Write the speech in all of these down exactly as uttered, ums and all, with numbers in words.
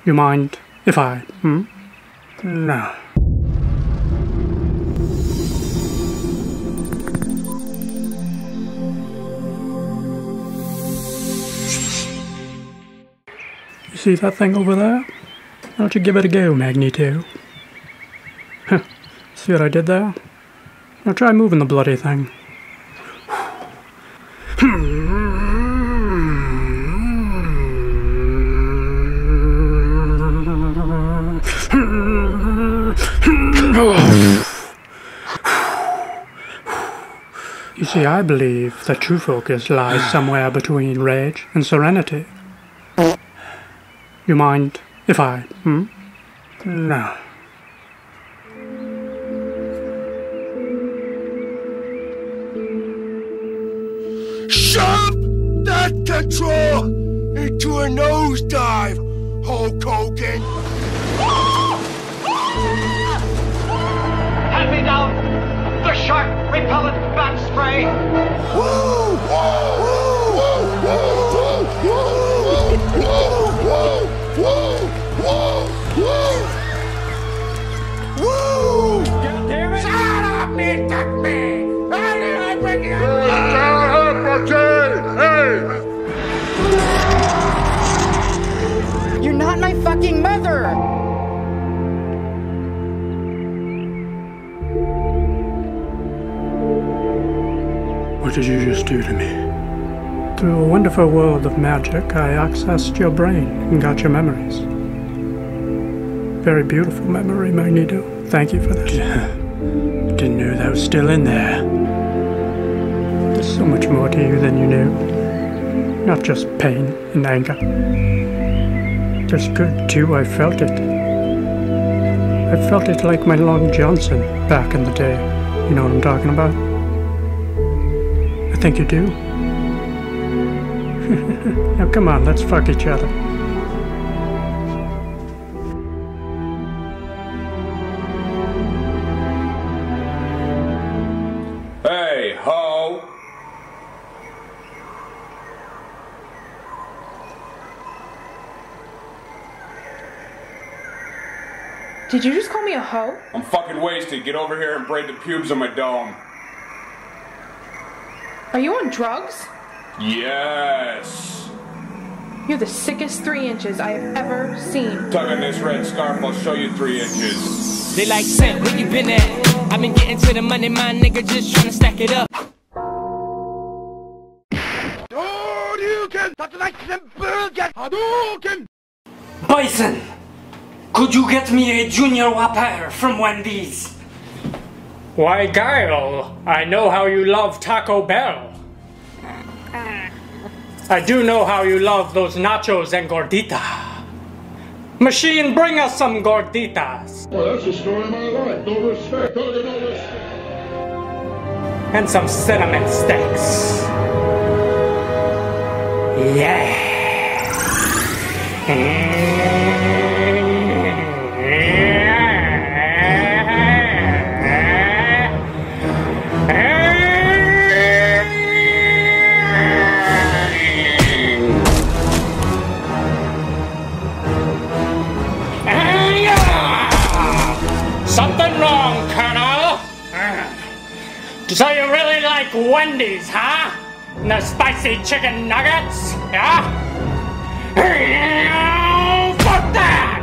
You mind if I, hmm? No. You see that thing over there? Why don't you give it a go, Magneto? Huh. See what I did there? Now try moving the bloody thing. You see, I believe that true focus lies somewhere between rage and serenity. You mind if I, hmm? No. Shove that control into a nosedive, Hulk Hogan! Hand me down the shark repellent bat spray! Woo! Woo! Woo! Woo! Woo! Woo! Woo! Woo! God damn it! Shut up, me duck me! How did I bring you up? You're not my fucking mother! What did you just do to me? Through a wonderful world of magic, I accessed your brain and got your memories. Very beautiful memory, Magneto. Thank you for this. Didn't know that was still in there. There's so much more to you than you knew. Not just pain and anger. There's good too, I felt it. I felt it like my Long Johnson back in the day. You know what I'm talking about? I think you do. Now come on, let's fuck each other. Hey, ho! Did you just call me a hoe? I'm fucking wasted. Get over here and braid the pubes on my dome. Are you on drugs? Yes! You're the sickest three inches I have ever seen. Tug on this red scarf, I'll show you three inches. They like, Scent, where you been at? I've been getting to the money, my nigga, just trying to stack it up. Bison! Could you get me a Junior Whopper from Wendy's? Why, Guile, I know how you love Taco Bell. I do know how you love those nachos and gordita. Machine, bring us some gorditas. Well, that's the story of my life. No respect. No, no respect. And some cinnamon sticks. Yeah. Something wrong, Colonel? So you really like Wendy's, huh? And the spicy chicken nuggets, yeah? Fuck that!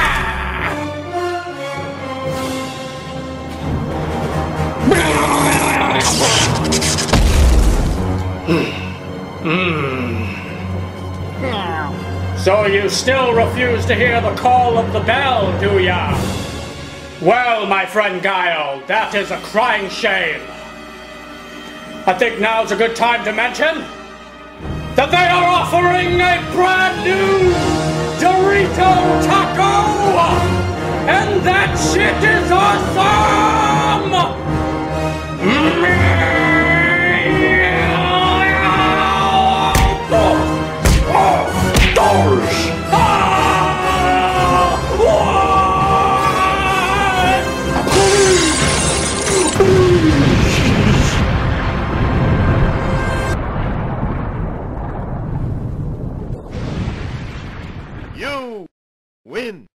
So you still refuse to hear the call of the bell, do ya? Well, my friend Guile, that is a crying shame. I think now's a good time to mention that they are offering a brand new Dorito Taco! And that shit is awesome! You Win!